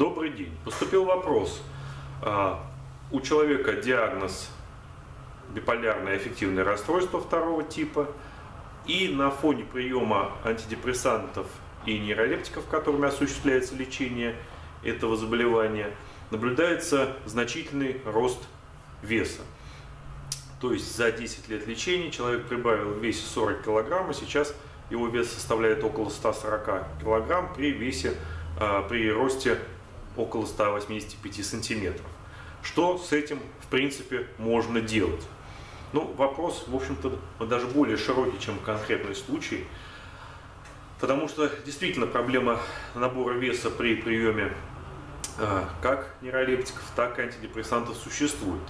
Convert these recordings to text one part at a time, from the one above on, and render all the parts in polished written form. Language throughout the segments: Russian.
Добрый день. Поступил вопрос. У человека диагноз биполярное аффективное расстройство второго типа, и на фоне приема антидепрессантов и нейролептиков, которыми осуществляется лечение этого заболевания, наблюдается значительный рост веса. То есть за 10 лет лечения человек прибавил в весе 40 кг, и сейчас его вес составляет около 140 кг при росте около 185 сантиметров. Что с этим, в принципе, можно делать? Ну, вопрос, в общем-то, даже более широкий, чем конкретный случай, потому что действительно проблема набора веса при приеме как нейролептиков, так и антидепрессантов существует.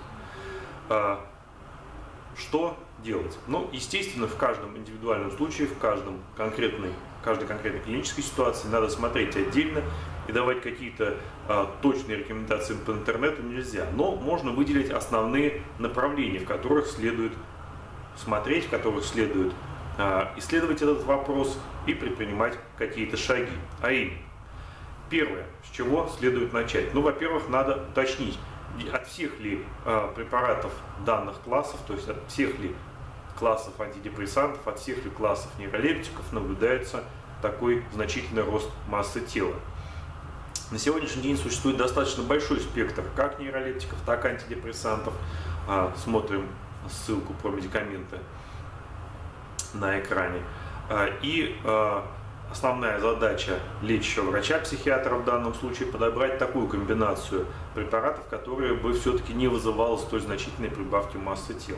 Что делать? Ну, естественно, в каждом индивидуальном случае, в каждой конкретной клинической ситуации надо смотреть отдельно, и давать какие-то точные рекомендации по интернету нельзя. Но можно выделить основные направления, в которых следует смотреть, в которых следует исследовать этот вопрос и предпринимать какие-то шаги. А именно, первое, с чего следует начать? Ну, во-первых, надо уточнить, от всех ли препаратов данных классов, то есть от всех ли классов антидепрессантов, от всех ли классов нейролептиков наблюдается такой значительный рост массы тела. На сегодняшний день существует достаточно большой спектр как нейролептиков, так и антидепрессантов. Смотрим ссылку про медикаменты на экране. И основная задача лечащего врача-психиатра в данном случае подобрать такую комбинацию препаратов, которая бы все-таки не вызывала столь значительной прибавки массы тела.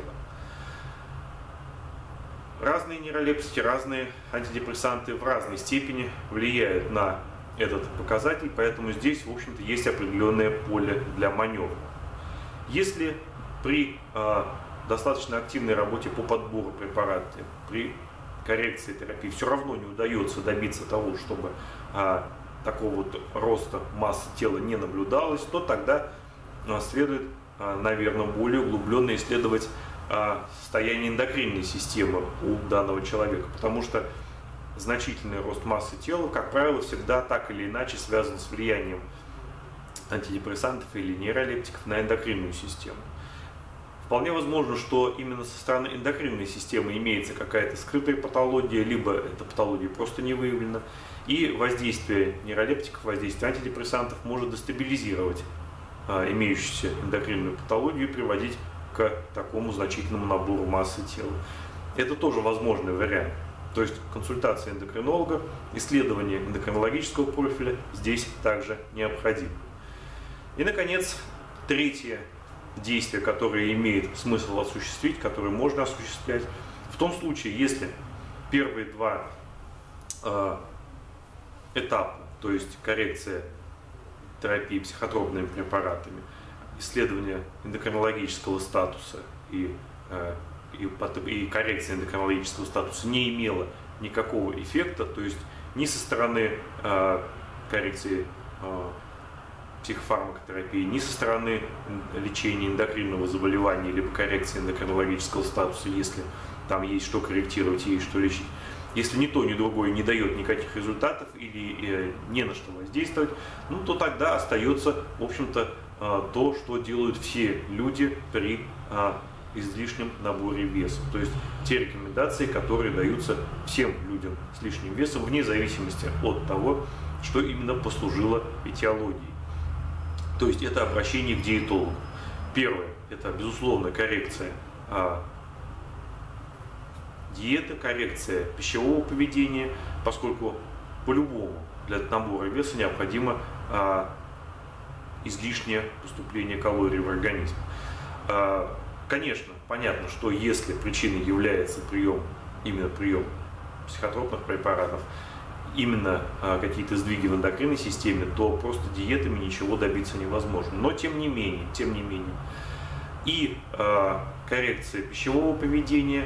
Разные нейролептики, разные антидепрессанты в разной степени влияют на этот показатель, поэтому здесь, в общем-то, есть определенное поле для маневра. Если при достаточно активной работе по подбору препаратов, при коррекции терапии все равно не удается добиться того, чтобы такого вот роста массы тела не наблюдалось, то тогда следует, наверное, более углубленно исследовать состояние эндокринной системы у данного человека, потому что значительный рост массы тела, как правило, всегда так или иначе связан с влиянием антидепрессантов или нейролептиков на эндокринную систему. Вполне возможно, что именно со стороны эндокринной системы имеется какая-то скрытая патология, либо эта патология просто не выявлена, и воздействие нейролептиков, воздействие антидепрессантов может дестабилизировать имеющуюся эндокринную патологию и приводить к такому значительному набору массы тела. Это тоже возможный вариант. То есть консультация эндокринолога, исследование эндокринологического профиля здесь также необходимо. И, наконец, третье действие, которое имеет смысл осуществить, которое можно осуществлять, в том случае, если первые два этапа, то есть коррекция терапии психотропными препаратами, исследование эндокринологического статуса и коррекция эндокринологического статуса не имела никакого эффекта, то есть ни со стороны коррекции психофармакотерапии, ни со стороны лечения эндокринного заболевания, либо коррекции эндокринологического статуса, если там есть что корректировать и есть что лечить. Если ни то, ни другое не дает никаких результатов или не на что воздействовать, ну, то тогда остается, в общем-то, то, что делают все люди при излишнем наборе веса. То есть те рекомендации, которые даются всем людям с лишним весом, вне зависимости от того, что именно послужило этиологией. То есть это обращение к диетологу. Первое – это, безусловно, коррекция диеты, коррекция пищевого поведения, поскольку по-любому для набора веса необходимо излишнее поступление калорий в организм. Конечно, понятно, что если причиной является именно прием психотропных препаратов, именно какие-то сдвиги в эндокринной системе, то просто диетами ничего добиться невозможно. Но тем не менее, и коррекция пищевого поведения,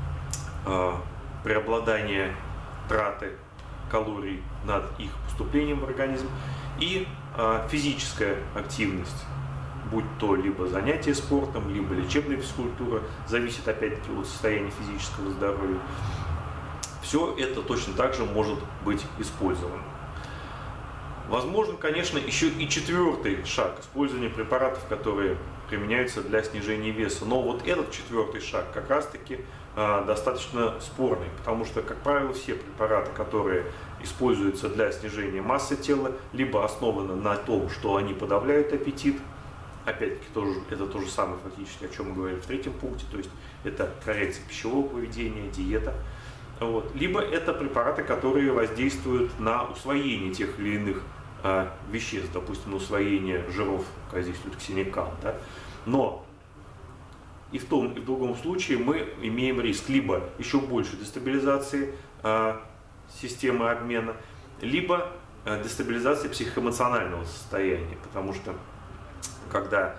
преобладание траты калорий над их поступлением в организм и физическая активность, будь то либо занятие спортом, либо лечебная физкультура, зависит опять-таки от состояния физического здоровья. Все это точно так же может быть использовано. Возможно, конечно, еще и четвертый шаг — использование препаратов, которые применяются для снижения веса. Но вот этот четвертый шаг как раз-таки достаточно спорный, потому что, как правило, все препараты, которые используются для снижения массы тела, либо основаны на том, что они подавляют аппетит. Опять-таки, это то же самое фактически, о чем мы говорили в третьем пункте, то есть это коррекция пищевого поведения, диета. Вот. Либо это препараты, которые воздействуют на усвоение тех или иных веществ, допустим, на усвоение жиров, как здесь тут ксеникал. Да? Но и в том, и в другом случае мы имеем риск либо еще большей дестабилизации системы обмена, либо дестабилизации психоэмоционального состояния, потому что когда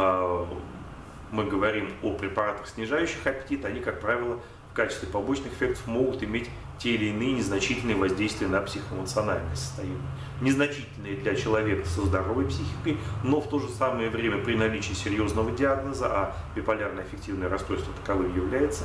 мы говорим о препаратах, снижающих аппетит, они, как правило, в качестве побочных эффектов могут иметь те или иные незначительные воздействия на психоэмоциональное состояние. Незначительные для человека со здоровой психикой, но в то же самое время при наличии серьезного диагноза, а биполярное аффективное расстройство таковым является,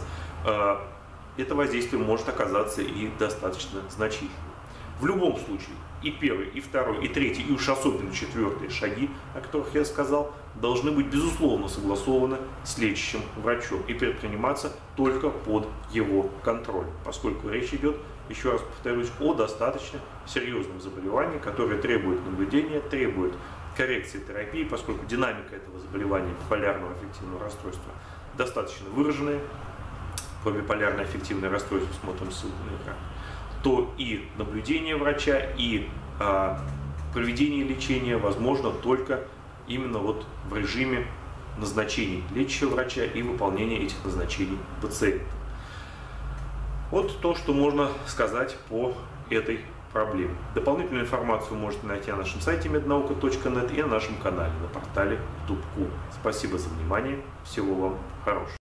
это воздействие может оказаться и достаточно значительным. В любом случае, и первый, и второй, и третий, и уж особенно четвертые шаги, о которых я сказал, должны быть безусловно согласованы с лечащим врачом и предприниматься только под его контроль, поскольку речь идет, еще раз повторюсь, о достаточно серьезном заболевании, которое требует наблюдения, требует коррекции терапии, поскольку динамика этого заболевания биполярного аффективного расстройства достаточно выраженная. По биполярное аффективное расстройство смотрим ссылку на экран. То и наблюдение врача, и проведение лечения возможно только именно вот в режиме назначений лечащего врача и выполнения этих назначений пациента. Вот то, что можно сказать по этой проблеме. Дополнительную информацию вы можете найти на нашем сайте mednauka.net и на нашем канале на портале YouTube. Спасибо за внимание. Всего вам хорошего.